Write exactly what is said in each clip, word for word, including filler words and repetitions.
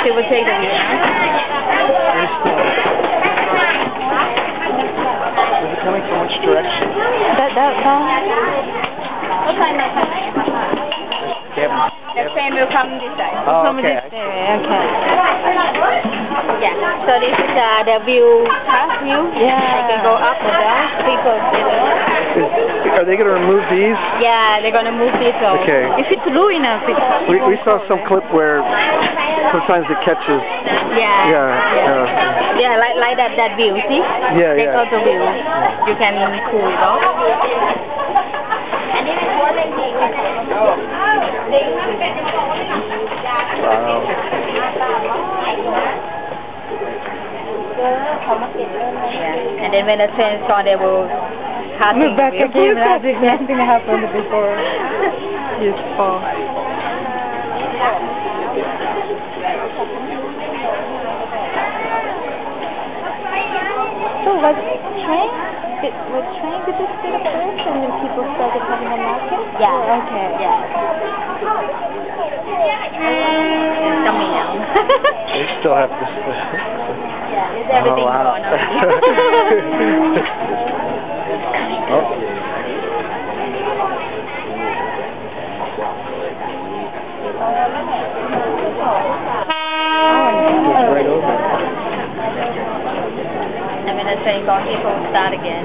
She will take the view now. Is it coming from which direction? That, that, that. They haven't, The train will come this side. oh, Come okay. this way. Okay. Yeah. So this is uh, the view, past view. Yeah. They can go up or down. People, you know. Is, are they going to remove these? Yeah, they're gonna move this over. Okay. If it's low enough, it's We, we saw some clip where sometimes it catches. Yeah. Yeah. Yeah. Yeah. Yeah, like like that that view. See? Yeah, Take yeah. out the view. You can cool it off. Wow. Yeah. And then when the train is gone, they will cut move back the again. view. That's the same thing happened before. Yes, fall. So was train? Did, was train did this get first, and then people started having a market? Yeah. Or, okay. Yeah. It's coming out. They still have this. Yeah, it's everything Oh, wow. gone already. Oh. It's right over. And when the train goes, people will start again.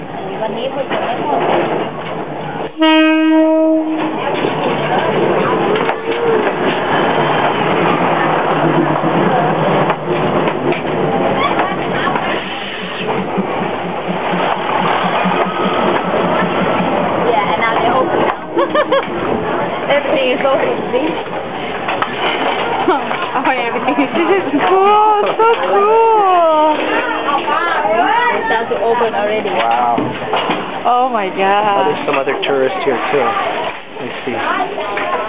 Yeah, and now they open now. Everything is open, see? Oh, everything. This is cool. So cool. It's starting to open already. Wow. Oh my Oh, god. there's some other tourists here too. Let me see.